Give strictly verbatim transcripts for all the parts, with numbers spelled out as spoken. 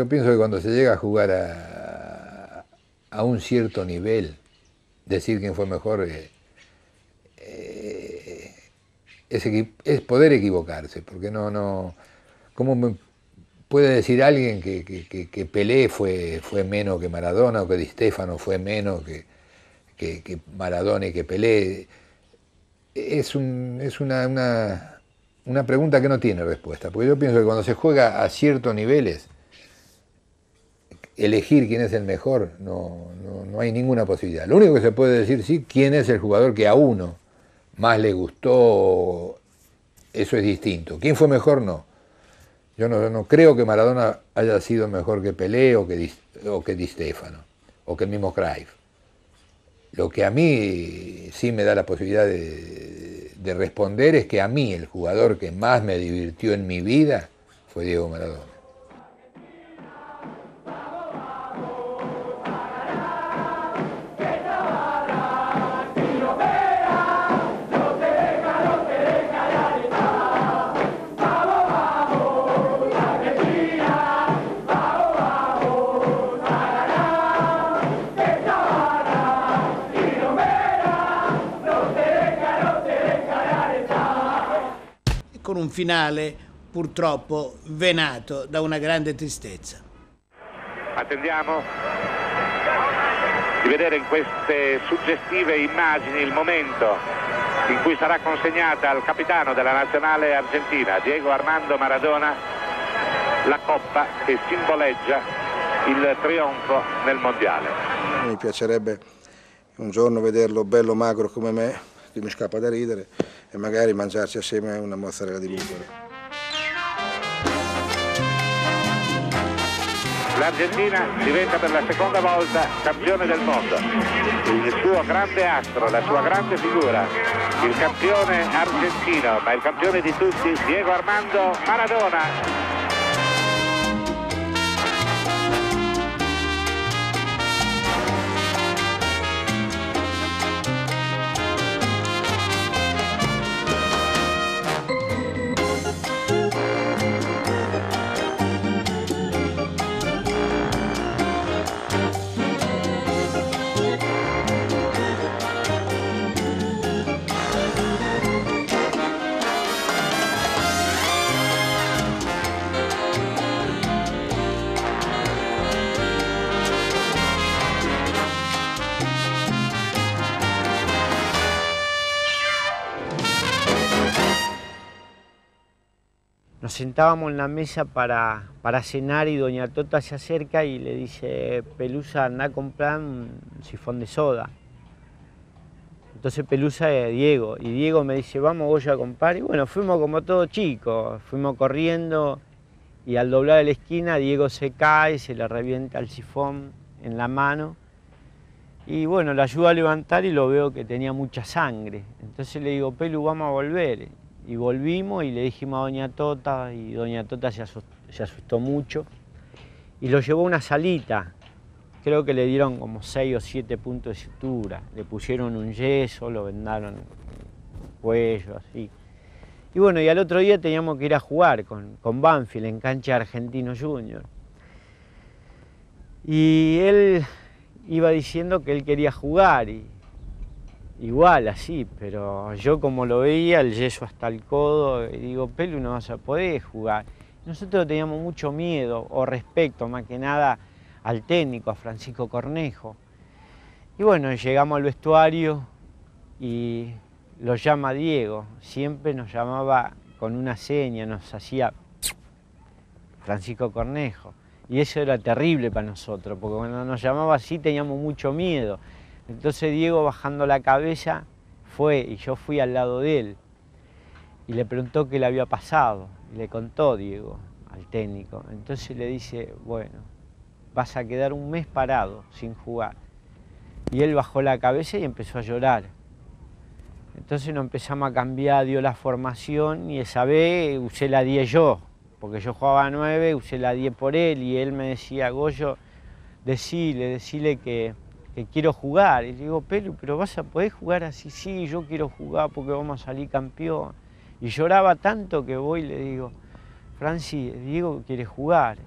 Yo pienso que cuando se llega a jugar a, a un cierto nivel, decir quién fue mejor eh, eh, es, es poder equivocarse, porque no, no, ¿cómo me puede decir alguien que, que, que, que Pelé fue, fue menos que Maradona o que Di Stéfano fue menos que, que, que Maradona y que Pelé? Es, un, es una, una, una pregunta que no tiene respuesta, porque yo pienso que cuando se juega a ciertos niveles, elegir quién es el mejor, no, no, no hay ninguna posibilidad. Lo único que se puede decir, sí, quién es el jugador que a uno más le gustó, eso es distinto. ¿Quién fue mejor? No. Yo no, no creo que Maradona haya sido mejor que Pelé o que Di, o que Di Stéfano, o que el mismo Cruyff. Lo que a mí sí me da la posibilidad de, de responder es que a mí el jugador que más me divirtió en mi vida fue Diego Maradona. Con un finale purtroppo venato da una grande tristezza. Attendiamo di vedere in queste suggestive immagini il momento in cui sarà consegnata al capitano della nazionale argentina, Diego Armando Maradona, la coppa che simboleggia il trionfo nel mondiale. Mi piacerebbe un giorno vederlo bello magro come me, che mi scappa da ridere, e magari mangiarci assieme una mozzarella di bufala. L'Argentina diventa per la seconda volta campione del mondo. Il suo grande astro, la sua grande figura, il campione argentino, ma il campione di tutti, Diego Armando Maradona. Nos sentábamos en la mesa para, para cenar y doña Tota se acerca y le dice: Pelusa, anda a comprar un sifón de soda. Entonces Pelusa es Diego, y Diego me dice: vamos Goyo a comprar. Y bueno, fuimos como todos chicos, fuimos corriendo y al doblar la esquina Diego se cae, se le revienta el sifón en la mano. Y bueno, le ayudo a levantar y lo veo que tenía mucha sangre. Entonces le digo: Pelu, vamos a volver. Y volvimos y le dijimos a doña Tota, y doña Tota se asustó, se asustó mucho y lo llevó a una salita. Creo que le dieron como seis o siete puntos de sutura, le pusieron un yeso, lo vendaron el cuello, así. Y bueno, y al otro día teníamos que ir a jugar con, con Banfield en cancha Argentino Junior. Y él iba diciendo que él quería jugar, y igual así, pero yo como lo veía, el yeso hasta el codo, y digo: Pelu, no vas a poder jugar. Nosotros teníamos mucho miedo o respeto, más que nada, al técnico, a Francisco Cornejo. Y bueno, llegamos al vestuario y lo llama Diego. Siempre nos llamaba con una seña, nos hacía Francisco Cornejo. Y eso era terrible para nosotros, porque cuando nos llamaba así teníamos mucho miedo. Entonces Diego, bajando la cabeza, fue y yo fui al lado de él y le preguntó qué le había pasado. Y le contó Diego al técnico. Entonces le dice: bueno, vas a quedar un mes parado sin jugar. Y él bajó la cabeza y empezó a llorar. Entonces nos empezamos a cambiar, dio la formación y esa vez usé la diez yo, porque yo jugaba a nueve, usé la diez por él y él me decía: Goyo, decile, decile que... que quiero jugar. Y le digo: Pelu, pero vas a poder jugar así. Sí, yo quiero jugar porque vamos a salir campeón. Y lloraba tanto que voy y le digo: Franci, Diego quiere jugar.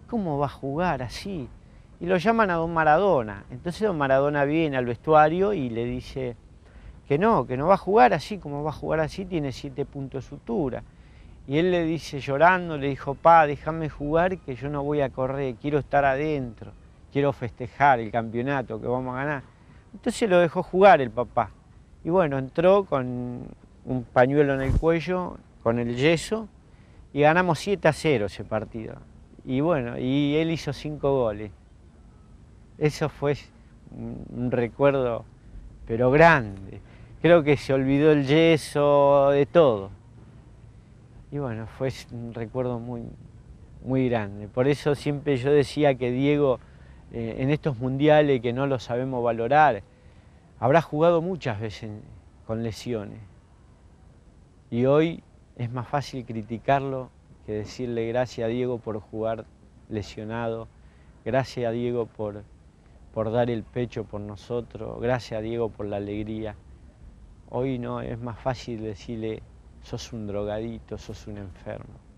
¿cómo va a jugar así? Y lo llaman a don Maradona. Entonces don Maradona viene al vestuario y le dice que no, que no va a jugar así, como va a jugar así, tiene siete puntos de sutura. Y él le dice llorando, le dijo, pa, déjame jugar que yo no voy a correr, quiero estar adentro, quiero festejar el campeonato que vamos a ganar. Entonces lo dejó jugar el papá. Y bueno, entró con un pañuelo en el cuello, con el yeso, y ganamos siete a cero ese partido. Y bueno, y él hizo cinco goles. Eso fue un, un recuerdo, pero grande. Creo que se olvidó el yeso, de todo. Y bueno, fue un recuerdo muy, muy grande. Por eso siempre yo decía que Diego, eh, en estos mundiales que no lo sabemos valorar, habrá jugado muchas veces con lesiones. Y hoy es más fácil criticarlo que decirle gracias a Diego por jugar lesionado, gracias a Diego por, por dar el pecho por nosotros, gracias a Diego por la alegría. Hoy no, es más fácil decirle, sos un drogadito, sos un enfermo.